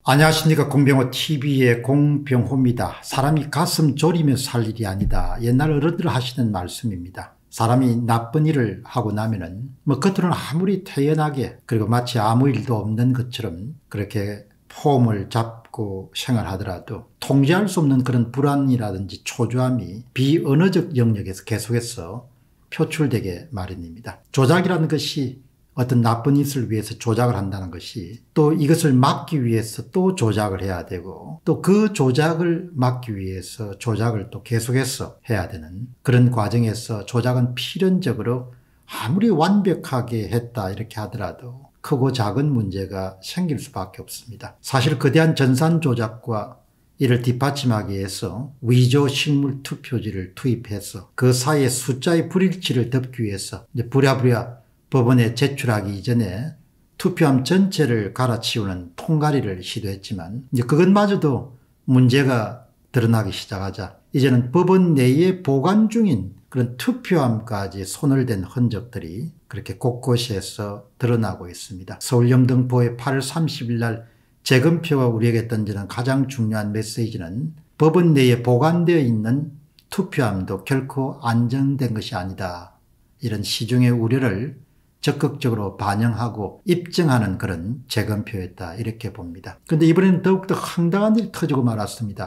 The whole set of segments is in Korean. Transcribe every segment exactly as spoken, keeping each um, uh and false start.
안녕하십니까. 공병호티비의 공병호입니다. 사람이 가슴 졸이며 살 일이 아니다. 옛날 어른들 하시는 말씀입니다. 사람이 나쁜 일을 하고 나면은 뭐 겉으로는 아무리 태연하게 그리고 마치 아무 일도 없는 것처럼 그렇게 폼을 잡고 생활하더라도 통제할 수 없는 그런 불안이라든지 초조함이 비언어적 영역에서 계속해서 표출되게 마련입니다. 조작이라는 것이 어떤 나쁜 짓을 위해서 조작을 한다는 것이 또 이것을 막기 위해서 또 조작을 해야 되고 또 그 조작을 막기 위해서 조작을 또 계속해서 해야 되는 그런 과정에서 조작은 필연적으로 아무리 완벽하게 했다 이렇게 하더라도 크고 작은 문제가 생길 수밖에 없습니다. 사실 거대한 전산 조작과 이를 뒷받침하기 위해서 위조 실물 투표지를 투입해서 그 사이에 숫자의 불일치를 덮기 위해서 이제 부랴부랴 법원에 제출하기 이전에 투표함 전체를 갈아치우는 통가리를 시도했지만 이제 그것마저도 문제가 드러나기 시작하자 이제는 법원 내에 보관 중인 그런 투표함까지 손을 댄 흔적들이 그렇게 곳곳에서 드러나고 있습니다. 서울 영등포의 팔월 삼십일 날 재검표가 우리에게 던지는 가장 중요한 메시지는 법원 내에 보관되어 있는 투표함도 결코 안정된 것이 아니다. 이런 시중의 우려를 적극적으로 반영하고 입증하는 그런 재검표였다 이렇게 봅니다. 그런데 이번에는 더욱더 황당한 일이 터지고 말았습니다.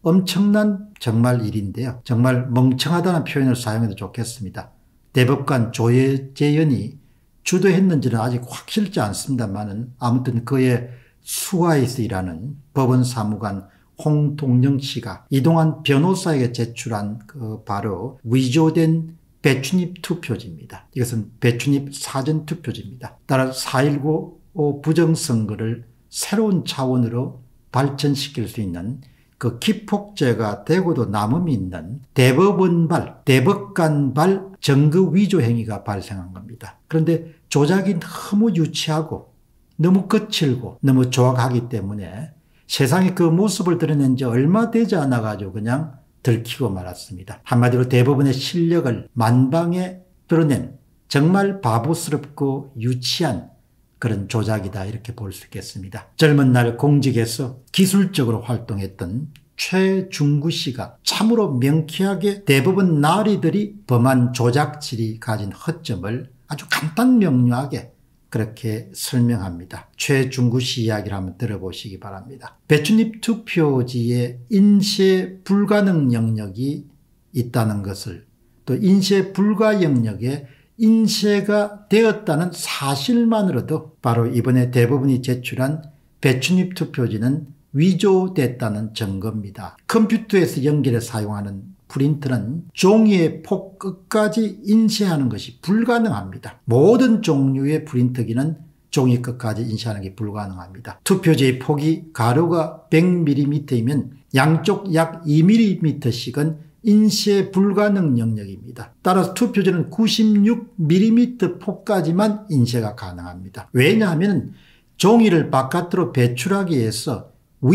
엄청난 정말 일인데요. 정말 멍청하다는 표현을 사용해도 좋겠습니다. 대법관 조재현이 주도했는지는 아직 확실치 않습니다만은 아무튼 그의 수하에서 일하는 법원 사무관 홍동영 씨가 이동환 변호사에게 제출한 그 바로 위조된 배춧잎 투표지입니다. 이것은 배춧잎 사전투표지입니다. 따라 사 일구 부정선거를 새로운 차원으로 발전시킬 수 있는 그 기폭제가 되고도 남음이 있는 대법원발, 대법관발 정거 위조 행위가 발생한 겁니다. 그런데 조작이 너무 유치하고 너무 거칠고 너무 조악하기 때문에 세상에 그 모습을 드러낸 지 얼마 되지 않아 가지고 그냥 들키고 말았습니다. 한마디로 대법원의 실력을 만방에 드러낸 정말 바보스럽고 유치한 그런 조작이다 이렇게 볼 수 있겠습니다. 젊은 날 공직에서 기술적으로 활동했던 최중구 씨가 참으로 명쾌하게 대법원 나리들이 범한 조작질이 가진 허점을 아주 간단 명료하게 그렇게 설명합니다. 최중구 씨 이야기를 한번 들어보시기 바랍니다. 배춧잎 투표지에 인쇄 불가능 영역이 있다는 것을 또 인쇄 불가 영역에 인쇄가 되었다는 사실만으로도 바로 이번에 대법원이 제출한 배춧잎 투표지는 위조됐다는 증거입니다. 컴퓨터에서 연결해 사용하는 프린터는 종이의 폭 끝까지 인쇄하는 것이 불가능합니다. 모든 종류의 프린터기는 종이 끝까지 인쇄하는 게 불가능합니다. 투표지의 폭이 가로가 백 밀리미터이면 양쪽 약 이 밀리미터씩은 인쇄 불가능 영역입니다. 따라서 투표지는 구십육 밀리미터 폭까지만 인쇄가 가능합니다. 왜냐하면 종이를 바깥으로 배출하기 위해서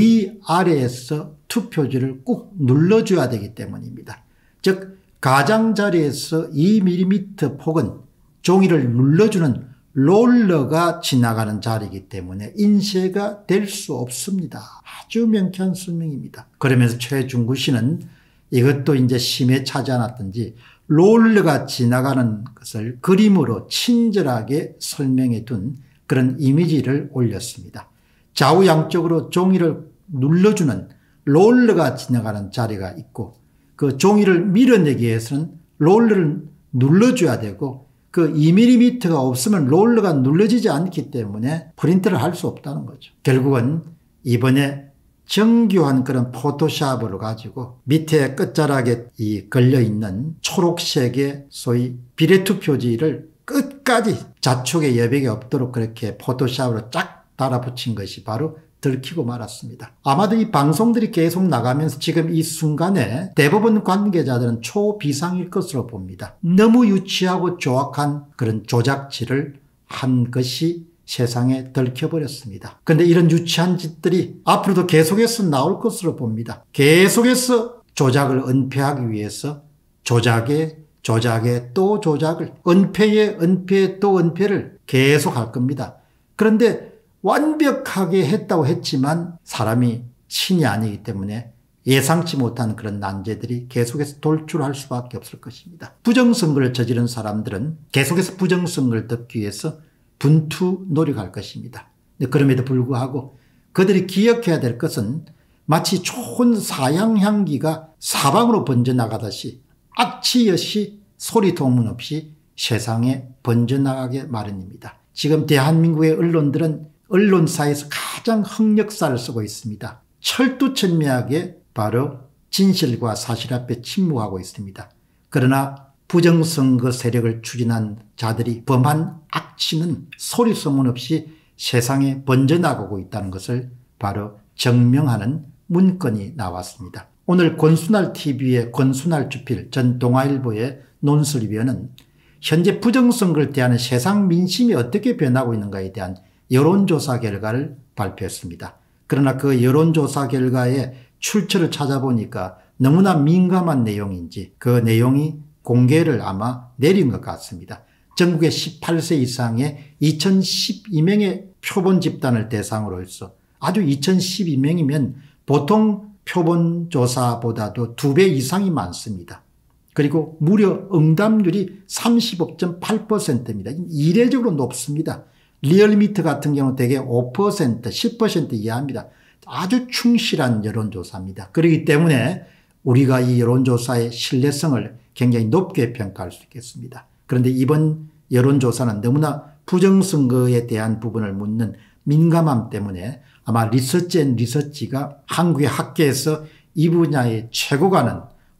위아래에서 투표지를 꾹 눌러줘야 되기 때문입니다. 즉 가장자리에서 이 밀리미터 폭은 종이를 눌러주는 롤러가 지나가는 자리이기 때문에 인쇄가 될 수 없습니다. 아주 명쾌한 설명입니다. 그러면서 최중구 씨는 이것도 이제 심에 차지 않았던지 롤러가 지나가는 것을 그림으로 친절하게 설명해 둔 그런 이미지를 올렸습니다. 좌우 양쪽으로 종이를 눌러주는 롤러가 지나가는 자리가 있고 그 종이를 밀어내기 위해서는 롤러를 눌러줘야 되고 그 이 밀리미터가 없으면 롤러가 눌러지지 않기 때문에 프린트를 할 수 없다는 거죠. 결국은 이번에 정교한 그런 포토샵을 가지고 밑에 끝자락에 이 걸려있는 초록색의 소위 비례투표지를 끝까지 자촉의 여백이 없도록 그렇게 포토샵으로 쫙 달아붙인 것이 바로 들키고 말았습니다. 아마도 이 방송들이 계속 나가면서 지금 이 순간에 대법원 관계자들은 초비상일 것으로 봅니다. 너무 유치하고 조악한 그런 조작질을 한 것이 세상에 들켜버렸습니다. 그런데 이런 유치한 짓들이 앞으로도 계속해서 나올 것으로 봅니다. 계속해서 조작을 은폐하기 위해서 조작에 조작에 또 조작을 은폐에 은폐에 또 은폐를 계속 할 겁니다. 그런데 완벽하게 했다고 했지만 사람이 신이 아니기 때문에 예상치 못한 그런 난제들이 계속해서 돌출할 수밖에 없을 것입니다. 부정선거를 저지른 사람들은 계속해서 부정선거를 덮기 위해서 분투 노력할 것입니다. 그럼에도 불구하고 그들이 기억해야 될 것은 마치 좋은 사양향기가 사방으로 번져나가듯이 악취없이 소리소문 없이 세상에 번져나가게 마련입니다. 지금 대한민국의 언론들은 언론사에서 가장 흑역사를 쓰고 있습니다. 철두철미하게 바로 진실과 사실 앞에 침묵하고 있습니다. 그러나 부정선거 세력을 추진한 자들이 범한 악취는 소리소문 없이 세상에 번져나가고 있다는 것을 바로 증명하는 문건이 나왔습니다. 오늘 권순알티비의 권순알 주필 전 동아일보의 논설위원은 현재 부정선거를 대하는 세상 민심이 어떻게 변하고 있는가에 대한 여론조사 결과를 발표했습니다. 그러나 그 여론조사 결과의 출처를 찾아보니까 너무나 민감한 내용인지 그 내용이 공개를 아마 내린 것 같습니다. 전국의 십팔 세 이상의 이천십이 명의 표본 집단을 대상으로 해서 아주 이천십이 명이면 보통 표본 조사보다도 두 배 이상이 많습니다. 그리고 무려 응답률이 삼십오 점 팔 퍼센트입니다. 이례적으로 높습니다. 리얼미터 같은 경우 대개 오 퍼센트, 십 퍼센트 이하입니다. 아주 충실한 여론조사입니다. 그렇기 때문에 우리가 이 여론조사의 신뢰성을 굉장히 높게 평가할 수 있겠습니다. 그런데 이번 여론조사는 너무나 부정선거에 대한 부분을 묻는 민감함 때문에 아마 리서치 앤 리서치가 한국의 학계에서 이 분야의 최고가는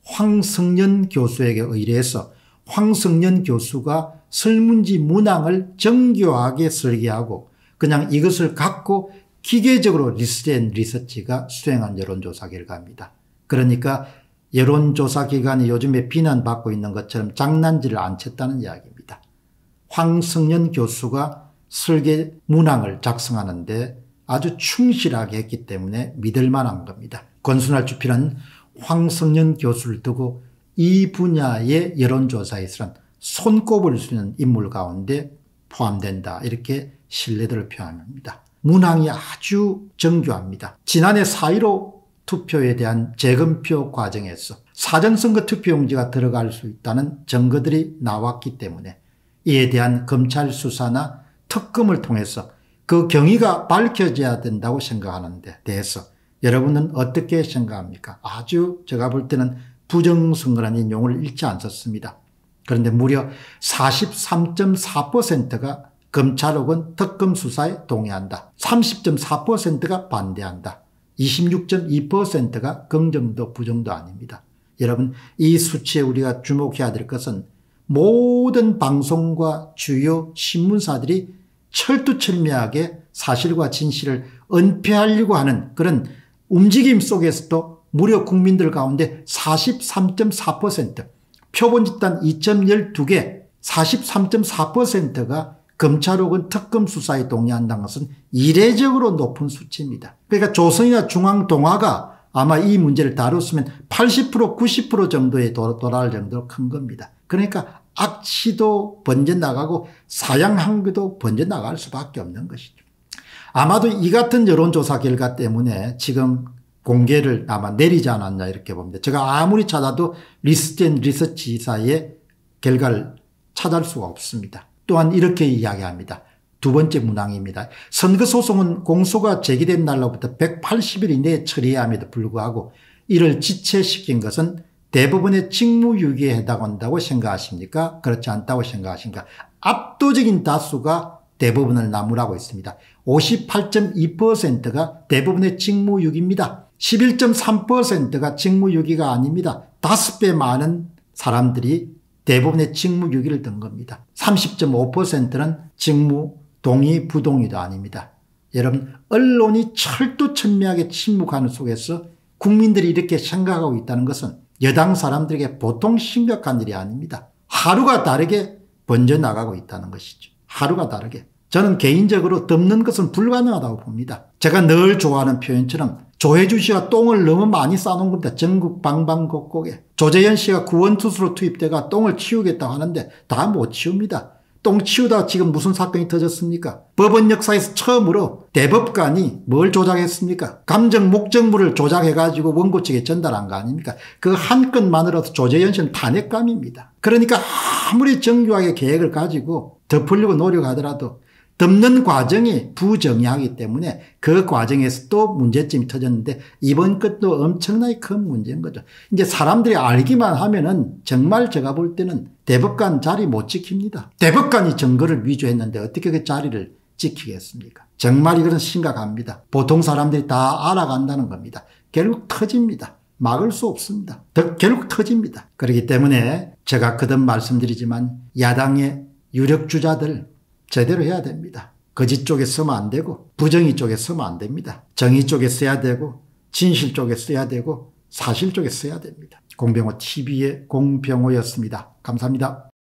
황성년 교수에게 의뢰해서 황성년 교수가 설문지 문항을 정교하게 설계하고 그냥 이것을 갖고 기계적으로 리서치 앤 리서치가 수행한 여론조사 결과입니다. 그러니까 여론조사 기관이 요즘에 비난받고 있는 것처럼 장난질을 안 쳤다는 이야기입니다. 황성년 교수가 설계 문항을 작성하는데 아주 충실하게 했기 때문에 믿을 만한 겁니다. 권순알 주필은 황성년 교수를 두고 이 분야의 여론조사에서는 손꼽을 수 있는 인물 가운데 포함된다. 이렇게 신뢰도를 표합니다. 문항이 아주 정교합니다. 지난해 사 일오 투표에 대한 재검표 과정에서 사전선거 투표용지가 들어갈 수 있다는 증거들이 나왔기 때문에 이에 대한 검찰 수사나 특검을 통해서 그 경위가 밝혀져야 된다고 생각하는 데 대해서 여러분은 어떻게 생각합니까? 아주 제가 볼 때는 부정선거라는 용어를 잃지 않았습니다. 그런데 무려 사십삼 점 사 퍼센트가 검찰 혹은 특검 수사에 동의한다. 삼십 점 사 퍼센트가 반대한다. 이십육 점 이 퍼센트가 긍정도 부정도 아닙니다. 여러분 이 수치에 우리가 주목해야 될 것은 모든 방송과 주요 신문사들이 철두철미하게 사실과 진실을 은폐하려고 하는 그런 움직임 속에서도 무려 국민들 가운데 사십삼 점 사 퍼센트 표본 집단 이 점 일두 개 사십삼 점 사 퍼센트가 검찰 혹은 특검 수사에 동의한다는 것은 이례적으로 높은 수치입니다. 그러니까 조선이나 중앙동아가 아마 이 문제를 다뤘으면 팔십 퍼센트 구십 퍼센트 정도에 도달할 정도로 큰 겁니다. 그러니까 악취도 번져나가고 사양향기도 번져나갈 수밖에 없는 것이죠. 아마도 이 같은 여론조사 결과 때문에 지금 공개를 아마 내리지 않았나 이렇게 봅니다. 제가 아무리 찾아도 리서치 앤 리서치사의 결과를 찾을 수가 없습니다. 또한 이렇게 이야기합니다. 두 번째 문항입니다. 선거소송은 공소가 제기된 날로부터 백팔십 일 이내에 처리해야 함에도 불구하고 이를 지체시킨 것은 대법원의 직무유기에 해당한다고 생각하십니까? 그렇지 않다고 생각하십니까? 압도적인 다수가 대법원을 나무라고 있습니다. 오십팔 점 이 퍼센트가 대법원의 직무유기입니다. 십일 점 삼 퍼센트가 직무유기가 아닙니다. 다섯 배 많은 사람들이 대법원의 직무유기를 든 겁니다. 삼십 점 오 퍼센트는 직무 동의 부동의도 아닙니다. 여러분 언론이 철두철미하게 침묵하는 속에서 국민들이 이렇게 생각하고 있다는 것은 여당 사람들에게 보통 심각한 일이 아닙니다. 하루가 다르게 번져나가고 있다는 것이죠. 하루가 다르게. 저는 개인적으로 덮는 것은 불가능하다고 봅니다. 제가 늘 좋아하는 표현처럼 조혜주 씨가 똥을 너무 많이 싸놓은 겁니다. 전국 방방곡곡에. 조재현 씨가 구원투수로 투입돼가 똥을 치우겠다고 하는데 다 못 치웁니다. 똥 치우다 지금 무슨 사건이 터졌습니까? 법원 역사에서 처음으로 대법관이 뭘 조작했습니까? 감정 목적물을 조작해가지고 원고 측에 전달한 거 아닙니까? 그 한 건만으로도 조재현 탄핵감입니다. 그러니까 아무리 정교하게 계획을 가지고 덮으려고 노력하더라도 덮는 과정이 부정의하기 때문에 그 과정에서 또 문제점이 터졌는데 이번 것도 엄청나게 큰 문제인 거죠. 이제 사람들이 알기만 하면은 정말 제가 볼 때는 대법관 자리 못 지킵니다. 대법관이 증거를 위조했는데 어떻게 그 자리를 지키겠습니까? 정말 이건 심각합니다. 보통 사람들이 다 알아간다는 겁니다. 결국 터집니다. 막을 수 없습니다. 더 결국 터집니다. 그렇기 때문에 제가 거듭 말씀드리지만 야당의 유력 주자들 제대로 해야 됩니다. 거짓 쪽에 쓰면 안 되고 부정의 쪽에 쓰면 안 됩니다. 정의 쪽에 써야 되고 진실 쪽에 써야 되고 사실 쪽에 써야 됩니다. 공병호 티비의 공병호였습니다. 감사합니다.